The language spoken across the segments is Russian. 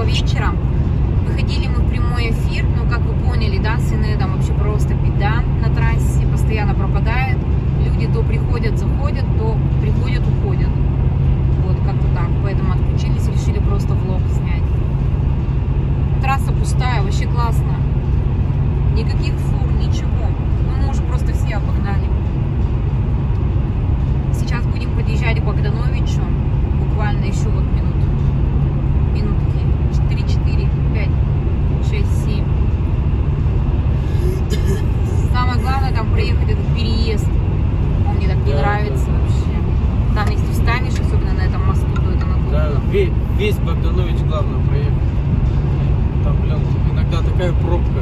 вечера. Выходили мы в прямой эфир, но, как вы поняли, да, с Инедом вообще просто беда на трассе, постоянно пропадает. Люди то приходят, заходят, то приходят, уходят. Вот, как-то так. Поэтому отключились, решили просто влог снять. Трасса пустая, вообще классно. Никаких фур, ничего. Ну, мы уже просто все обогнали. Сейчас будем подъезжать к Богдановичу. Буквально еще вот минутки. 4, 5, 6, 7. Самое главное там проехать этот переезд. Он мне так не нравится вообще. Там, если встанешь, особенно на этом мосту, то это надолго. Да, весь Богданович главное проехать. Там, блин, иногда такая пробка.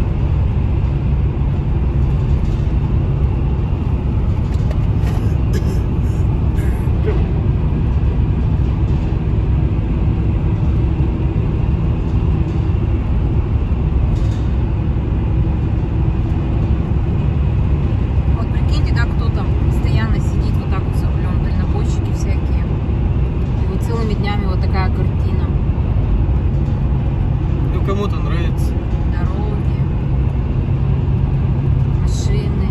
Кому-то нравится. Дороги, машины.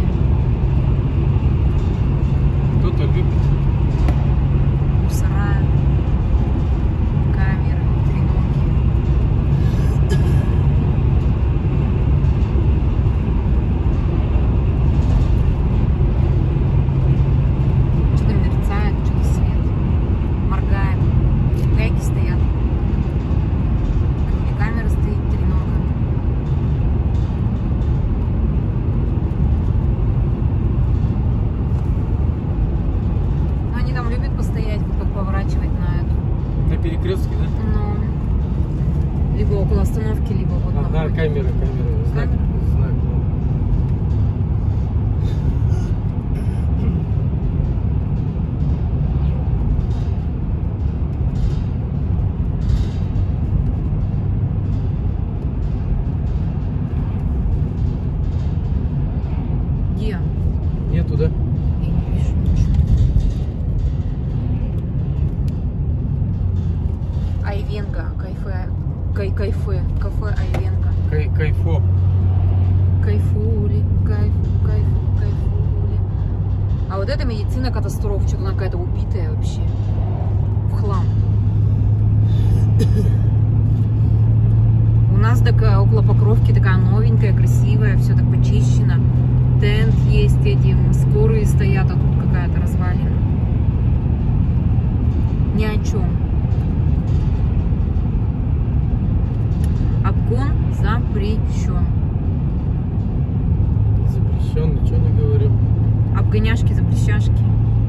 Кто-то любит. Мусора, камеры, треноги. Что-то мерцает, что-то свет. Моргаем. Гайки стоят. Камера стоит, тренога. Ну, они там любят постоять, как поворачивать на эту. На перекрестке, да? Ну, либо около остановки, либо вот ага, напротив. камера. Знак. Нету, да? Я не вижу ничего. Айвенго, кафе Айвенго. Кайфо. Кайфули. А вот эта медицина катастроф, что-то она какая-то убитая вообще. В хлам. У нас такая около Покровки такая новенькая, красивая, все так почищено. Тент есть, эти скорые стоят, а тут какая-то развалина. Ни о чем. Обгон запрещен. Запрещен, ничего не говорю. Обгоняшки, запрещашки.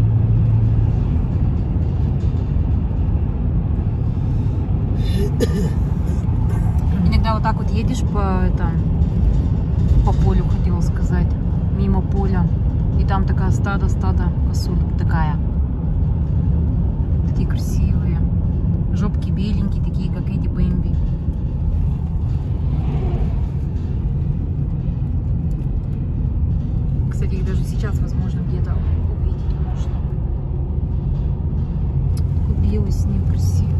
Иногда вот так вот едешь по полю, хотела сказать. Мимо поля. И там такая стадо косулек такая. Такие красивые. Жопки беленькие, такие, как Эдди Бэмби. Кстати, их даже сейчас, возможно, где-то увидеть можно. Такой белый снег красивый.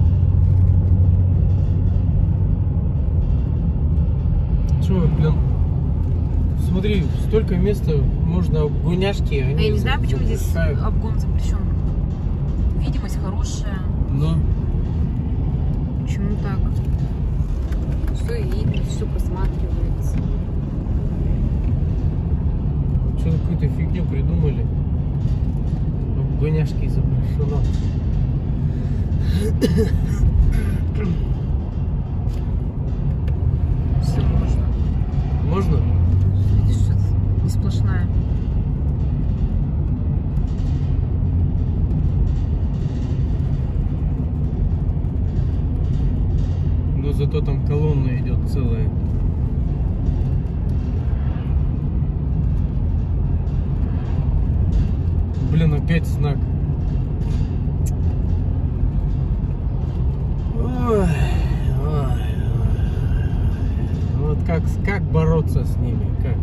Чё, блин? Смотри, столько места можно обгоняшки. А я не знаю, почему здесь обгон запрещен. Видимость хорошая. Но. Почему так? Все видно, все просматривается. Что-то какую-то фигню придумали. Обгоняшки запрещено. Все можно. Можно? Видишь, что не сплошная. Но зато там колонна идет целая. Блин, опять знак. Ой. Вот как бороться с ними? Как?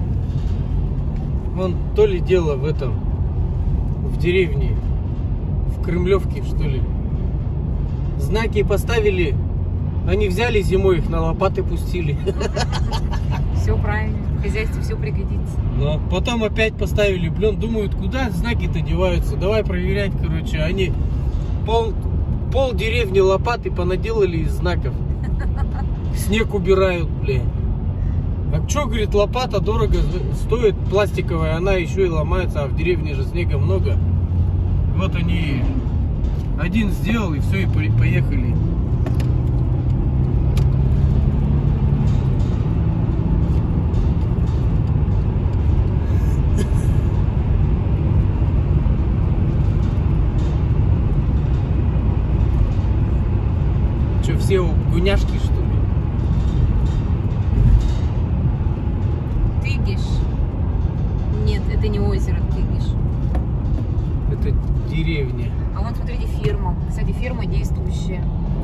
Вон то ли дело в этом, в деревне, в Кремлевке, что ли. Знаки поставили Они взяли зимой, их на лопаты пустили. Все правильно. В хозяйстве все пригодится. Но потом опять поставили, блин, думают, куда знаки-то деваются. Давай проверять, короче. Они пол деревни лопаты понаделали из знаков. Снег убирают, блин. А что, говорит, лопата дорого стоит, пластиковая, она еще и ломается, а в деревне же снега много. Вот они один сделал, и все, и поехали. Что, все гуняшки, что ли? Тыгиш? Нет, это не озеро Тыгиш. Это деревня. А вон, смотрите, ферма. Кстати, ферма действующая.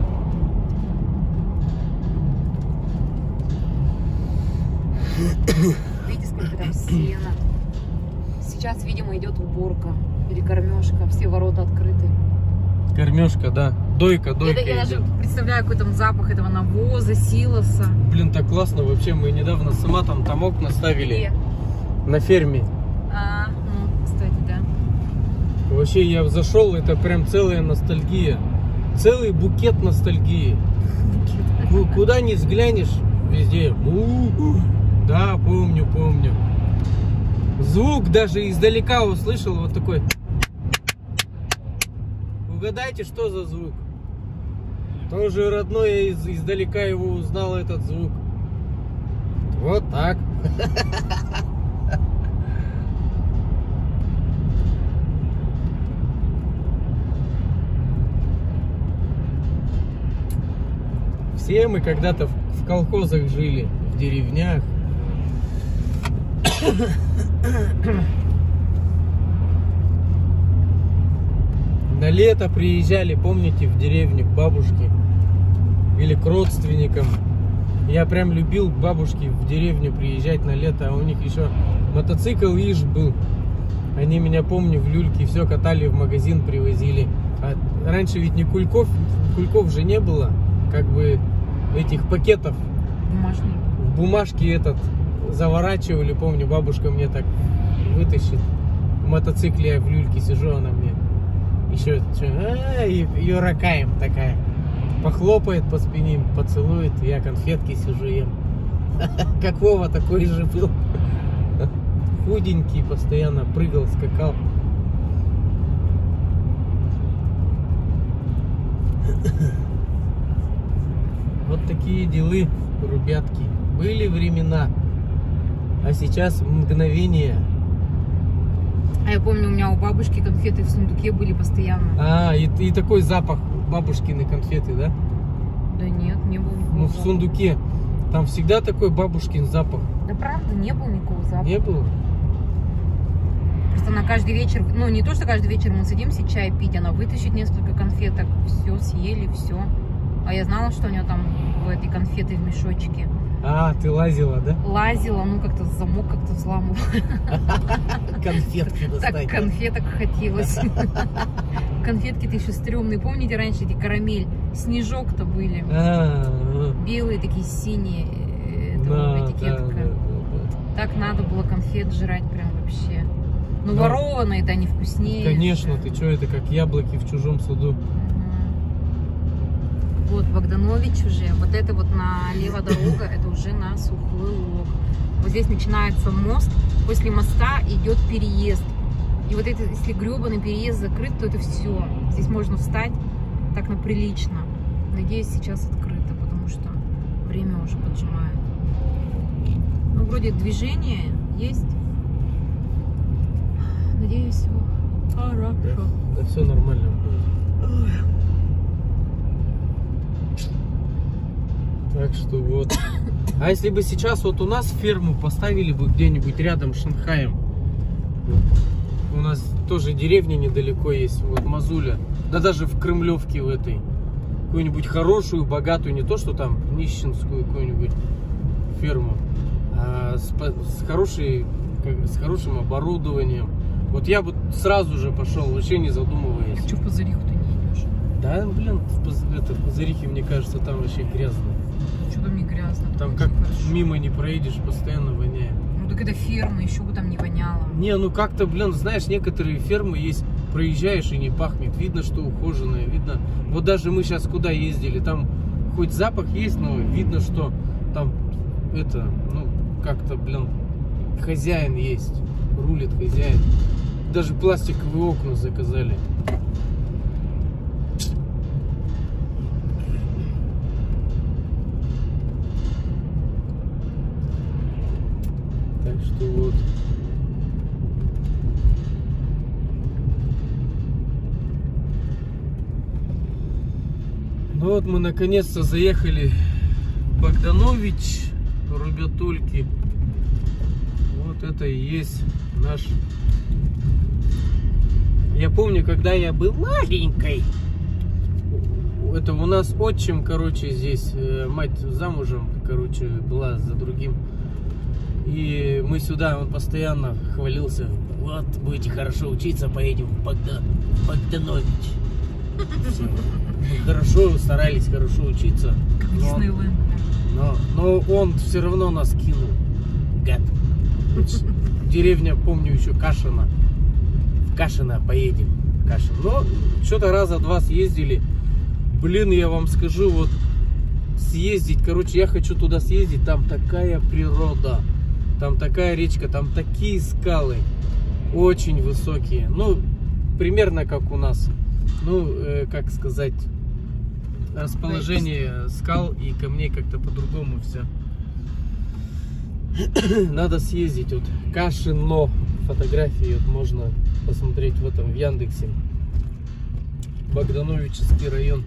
Видите, сколько там сена. Сейчас, видимо, идет уборка или кормежка. Все ворота открыты. Кормежка, да. Дойка Я даже представляю, какой там запах этого навоза, силоса. Блин, так классно вообще. Мы недавно сама там окна ставили. Где? На ферме. Ну, кстати, да. Вообще я зашел, это прям целая ностальгия. Целый букет ностальгии. Куда ни взглянешь, везде. Да, помню. Звук даже издалека услышал, вот такой. Угадайте, что за звук? Тоже родной, я издалека его узнал, этот звук. Вот так. Все мы когда-то в колхозах жили, в деревнях. На лето приезжали, помните, в деревню к бабушке или к родственникам. Я прям любил к бабушке в деревню приезжать на лето, а у них еще мотоцикл Иж был. Они меня, помню, в люльке все катали, в магазин привозили. А раньше ведь не кульков же не было, как бы этих пакетов. Бумажный. В бумажке этот заворачивали, помню, бабушка мне так вытащит. В мотоцикле я в люльке сижу, она мне еще ее ракаем такая. Похлопает по спине, поцелует, я конфетки сижу ем. Как Вова такой же был. Худенький, постоянно прыгал, скакал. Вот такие делы, ребятки. Были времена, а сейчас мгновение. А я помню, у меня у бабушки конфеты в сундуке были постоянно. И такой запах бабушкины конфеты, да? Да нет, не было никакого Ну, в запаха. сундуке. Там всегда такой бабушкин запах. Да правда, не было никакого запаха. Не было? Просто на каждый вечер, ну не то, что каждый вечер мы садимся чай пить, она вытащит несколько конфеток, все, съели, все. А я знала, что у нее там в этой конфеты в мешочке. Ты лазила, да? Лазила, ну как-то замок как-то взламывала. Конфетки Так достать. конфеток хотелось. Конфетки-то еще стрёмные. Помните, раньше эти карамель, снежок-то были. Белые такие, синие. Это этикетка. Так надо было конфет жрать прям вообще. Ну, ворованные-то они вкуснее. Конечно, ты что, это как яблоки в чужом саду. Вот Богданович уже, вот это вот налево дорога, это уже на Сухой Лог. Вот здесь начинается мост, после моста идет переезд. И вот это, если гребаный переезд закрыт, то это все. Здесь можно встать так на прилично. Надеюсь, сейчас открыто, потому что время уже поджимает. Ну, вроде движение есть. Надеюсь, все хорошо. Да все нормально будет. Так что вот. А если бы сейчас вот у нас ферму поставили бы где-нибудь рядом с Шанхаем. У нас тоже деревня недалеко есть, вот Мазуля. Да даже в Кремлевке в этой. Какую-нибудь хорошую, богатую, не то что там нищенскую какую-нибудь ферму, а с хорошим оборудованием. Вот я бы сразу же пошел, вообще не задумываясь. А что по Зариху ты не идешь? Да, блин, в Пазарихе, мне кажется, там вообще грязно. Что там не грязно? Там как мимо не проедешь, постоянно воняет. Ну так это ферма, еще бы там не воняло. Не, ну как-то, блин, знаешь, некоторые фермы есть, проезжаешь и не пахнет. Видно, что ухоженное, видно. Вот даже мы сейчас куда ездили, там хоть запах есть, но видно, что там это, ну, как-то, блин, хозяин есть. Рулит хозяин. Даже пластиковые окна заказали. Так что вот. Ну вот мы наконец-то заехали в Богданович, Рубятульки. Вот это и есть наш... Я помню, когда я был маленькой, это у нас отчим, короче, здесь, мать замужем, короче, была за другим. И мы сюда, он постоянно хвалился: вот, будете хорошо учиться, поедем в Богданович. Мы хорошо старались, хорошо учиться. Но он все равно нас кинул. Гад. Деревня, помню, еще Кашина. В Кашино поедем. Кашин. Но что-то раза два съездили. Блин, я вам скажу, вот съездить, короче, я хочу туда съездить. Там такая природа, там такая речка, там такие скалы. Очень высокие. Ну, примерно как у нас. Ну, как сказать, расположение скал и камней как-то по-другому все. Надо съездить. Вот Кашино. Фотографии вот можно посмотреть в этом, в Яндексе. Богдановический район.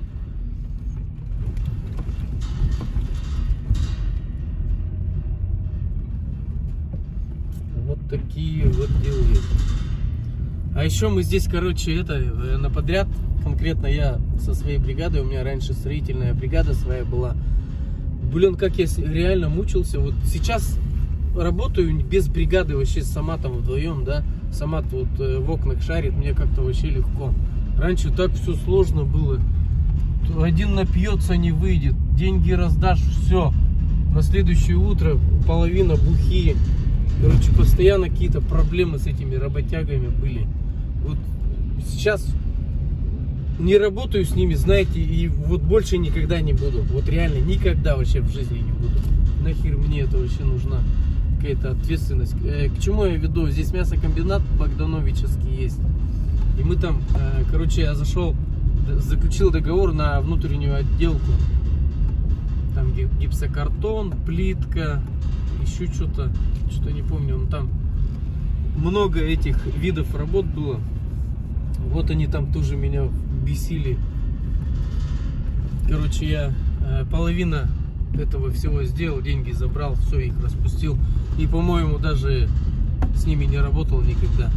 Вот такие вот дела. А еще мы здесь, короче, это на подряд, конкретно я со своей бригадой, у меня раньше строительная бригада своя была. Блин, как я реально мучился. Вот сейчас работаю без бригады, вообще сама там вдвоем, да, сама тут в окнах шарит, мне как-то вообще легко. Раньше так все сложно было. Один напьется, не выйдет, деньги раздашь, все. На следующее утро половина бухие. Короче, постоянно какие-то проблемы с этими работягами были. Вот сейчас не работаю с ними, знаете, и вот больше никогда не буду. Вот реально никогда вообще в жизни не буду. Нахер мне это вообще нужна какая-то ответственность. К чему я веду? Здесь мясокомбинат Богдановический есть. И мы там, короче, я зашел, заключил договор на внутреннюю отделку. Там гипсокартон, плитка, еще что-то не помню. Но там много этих видов работ было. Вот они там тоже меня бесили. Короче, я половина этого всего сделал, деньги забрал, все, их распустил. И, по-моему, даже с ними не работал никогда.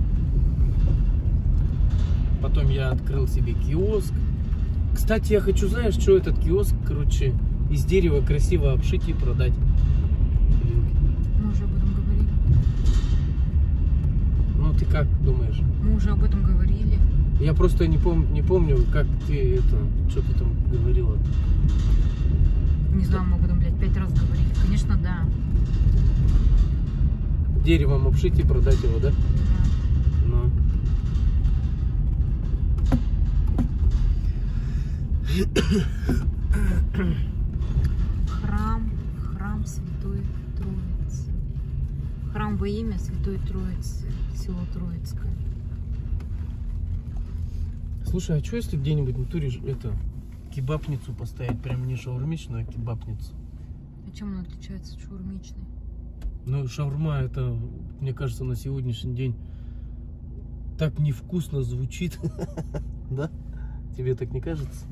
Потом я открыл себе киоск. Кстати, я хочу, знаешь, что этот киоск, короче, из дерева красиво обшить и продать. Мы уже об этом говорили. Ну, ты как думаешь? Мы уже об этом говорили. Я просто не помню, как ты это, что ты там говорила. Не знаю, мы об этом, блядь, 5 раз говорили. Конечно, да. Деревом обшить и продать его, да? Да. Ну. Храм Святой Троицы. Храм во имя Святой Троицы, село Троицкое. Слушай, а что если где-нибудь в натуре это кебабницу поставить, прям не шаурмичную, а кебабницу? А чем она отличается от шаурмичной? Ну, шаурма, это, мне кажется, на сегодняшний день так невкусно звучит. Да? Тебе так не кажется?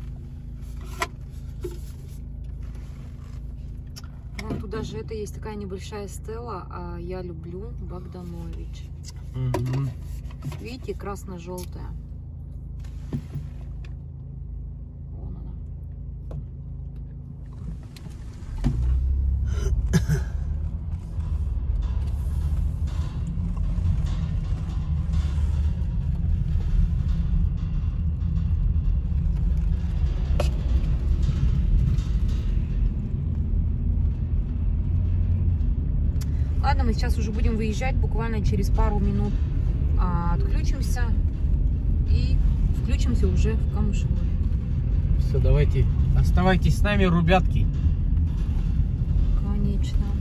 Вон туда же это есть такая небольшая стела, а я люблю Богданович. Угу. Видите, красно-желтая. Вон она. Ладно, мы сейчас уже будем выезжать, буквально через пару минут отключимся и включимся уже в Камышлове. Все, давайте, оставайтесь с нами, ребятки. Конечно.